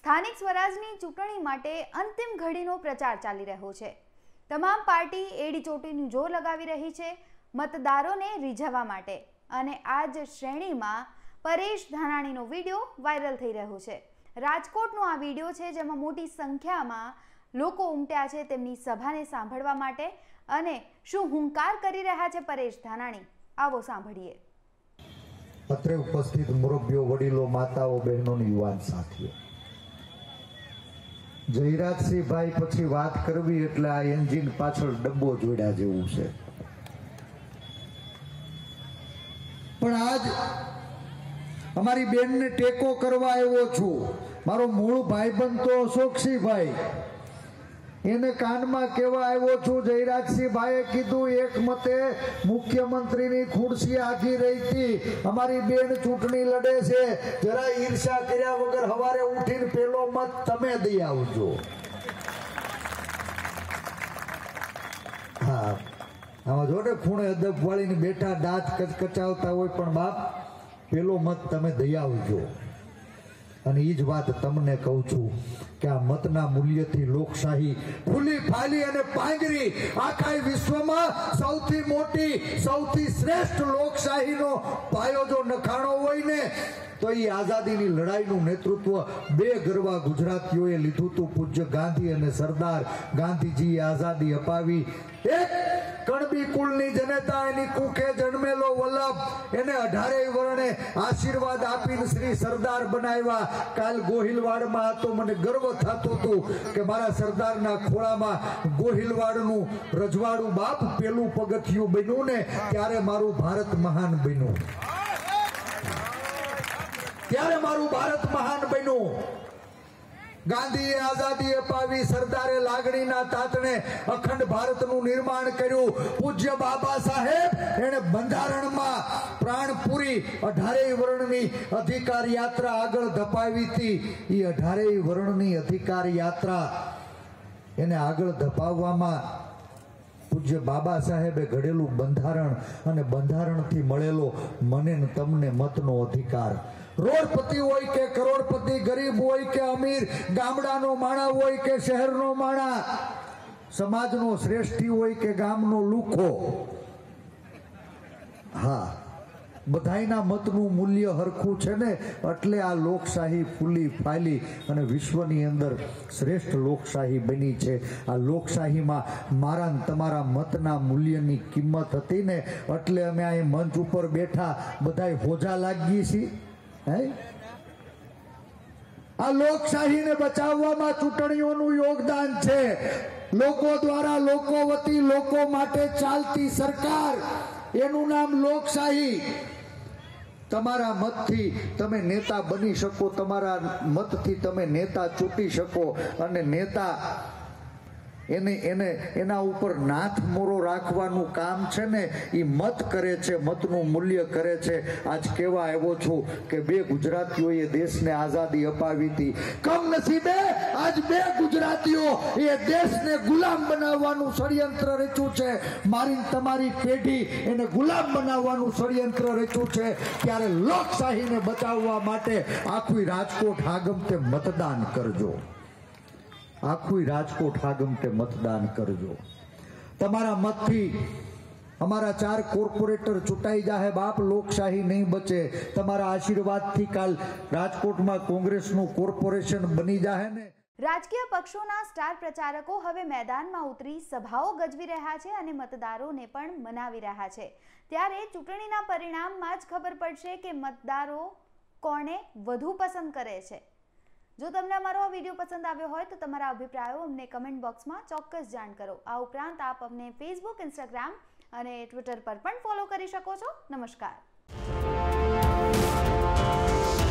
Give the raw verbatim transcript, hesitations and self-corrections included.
સ્થાનિક સ્વરાજની ચૂંટણી માટે અંતિમ ઘડીનો પ્રચાર ચાલી રહ્યો છે। તમામ પાર્ટી એડી ચોટીનું જોર લગાવી રહી છે મતદારોને રીઝવવા માટે, અને આ જ શ્રેણીમાં પરેશ ધાનાણીનો વિડીયો વાયરલ થઈ રહ્યો છે। રાજકોટનો આ વિડીયો છે જેમાં મોટી સંખ્યામાં લોકો ઉમટ્યા છે તેમની સભાને સાંભળવા માટે। અને શું હુંકાર કરી રહ્યા છે પરેશ ધાનાણી, આવો સાંભળીએ। અત્રે ઉપસ્થિત મુરબ્બીઓ, વડીલો, માતાઓ, બહેનો, યુવાન સાથીઓ, જયરાજસિંહભાઈ પછી વાત કરવી એટલે આ એન્જિન પાછળ ડબ્બો જોડ્યા જેવું છે, પણ આજ અમારી બેનને ટેકો કરવા આવ્યો છું। મારો મૂળ ભાઈબંધ તો અશોકસિંહભાઈ, એને કાનમાં કહેવા આવ્યો છું। જયરાજસિંહભાઈએ કીધું એક મતે મુખ્યમંત્રીની ખુરશી આઘી રહી હતી, અમારી બેન ચૂંટણી લડે છે, જરા ઈર્ષા કર્યા વગર સવારે ઉઠીને પેલો મત તમે દઈ આવજો। હા, આમાં જો ને ખૂણે અદબ વાળીને બેઠા દાંત કચકચાવતા હોય, પણ બાપ પેલો મત તમે દઈ આવજો। અને એ જ વાત તમને કહું છું કે આ મતના મૂલ્યથી લોકશાહી ફૂલી ફાલી અને પાંગરી આખા વિશ્વમાં સૌથી મોટી, સૌથી શ્રેષ્ઠ લોકશાહીનો પાયો જો નખાણો હોય ને તો એ આઝાદીની લડાઈનું નેતૃત્વ બે ગરવા ગુજરાતીઓએ લીધું હતું। પૂજ્ય ગાંધી અને સરદાર ગાંધીજીએ આઝાદી અપાવી। એક કણબી કુળની જનતા, એની કુખે જન્મેલો વલ્લભ, એને અઢારેય વર્ણે આશીર્વાદ આપીને શ્રી સરદાર બનાવ્યા। કાલ ગોહિલવાડમાં હતો, મને ગર્વ થતું હતું કે મારા સરદારના ખોળામાં ગોહિલવાડનું રજવાડું બાપ પેલું પગથિયું બન્યું ને ત્યારે મારું ભારત મહાન બન્યું, ત્યારે મારું ભારત મહાન બન્યું। ગાંધીએ આઝાદી અપાવી, સરદારે લાગણીના તાતણે અખંડ ભારતનું નિર્માણ કર્યું। પૂજ્ય બાબા સાહેબ એને બંધારણમાં પ્રાણ પૂરી અઢારેય વર્ણની અધિકાર યાત્રા આગળ ધપાવી હતી। એ અઢારેય વર્ણની અધિકાર યાત્રા એને આગળ ધપાવવામાં પૂજ્ય બાબા સાહેબે ઘડેલું બંધારણ અને બંધારણથી મળેલો મને ને તમને મતનો અધિકાર, રોડપતિ હોય કે કરોડપતિ, ગરીબ હોય કે અમીર, ગામડાનો માણા હોય કે શહેરનો માણા, સમાજનો શ્રેષ્ઠી હોય કે ગામનો લુખો, હા, બધાયના મતનું મૂલ્ય હરખું છે ને, એટલે આ લોકશાહી ફૂલી ફાલી અને વિશ્વની અંદર શ્રેષ્ઠ લોકશાહી બની છે। આ લોકશાહીમાં મારા ને તમારા મતના મૂલ્યની કિંમત હતી ને, એટલે અમે અહીં મંચ ઉપર બેઠા બધાય હોજા લાગીએ છીએ। આ લોકશાહીને બચાવવામાં ચૂંટણીઓનું યોગદાન છે। લોકો દ્વારા, લોકો વતી, લોકો માટે ચાલતી સરકાર, એનું નામ લોકશાહી। તમારા મતથી તમે નેતા બની શકો, તમારા મતથી તમે નેતા ચૂંટી શકો, અને નેતા એને એને એના ઉપર નાથ મોરો રાખવાનું કામ છે ને એ મત કરે છે, મતનું મૂલ્ય કરે છે। આજ કહેવા આવ્યો છું કે બે ગુજરાતીઓએ દેશને આઝાદી અપાવી હતી, કમનસીબે આજ બે ગુજરાતીઓ એ દેશને ગુલામ બનાવવાનું ષડયંત્ર રચ્યું છે। મારી તમારી પેઢી એને ગુલામ બનાવવાનું ષડયંત્ર રચ્યું છે। ત્યારે લોકશાહીને બચાવવા માટે આખું રાજકોટ હાગમતે મતદાન કરજો, આખું રાજકોટ હાગમતે મતદાન કરજો। તમારા મતથી અમારા ચાર કોર્પોરેટર ચૂંટાઈ જાહે બાપ, લોકશાહી નહીં બચે। તમારા આશીર્વાદથી કાલ રાજકોટમાં કોંગ્રેસનું કોર્પોરેશન બની જાહે ને। રાજકીય પક્ષોના સ્ટાર પ્રચારકો હવે મેદાનમાં ઉતરી સભાઓ ગજવી રહ્યા છે અને મતદારોને પણ મનાવી રહ્યા છે। ત્યારે ચૂંટણીના પરિણામમાં જ ખબર પડશે કે મતદારો કોને વધુ પસંદ કરે છે। જો તમને અમારો આ વિડીયો પસંદ આવ્યો હોય તો તમારા અભિપ્રાયો અમને કમેન્ટ બોક્સમાં ચોક્કસ જાણ કરો। આ ઉપરાંત આપ અમને ફેસબુક, ઇન્સ્ટાગ્રામ અને ટ્વિટર પર પણ ફોલો કરી શકો છો। નમસ્કાર।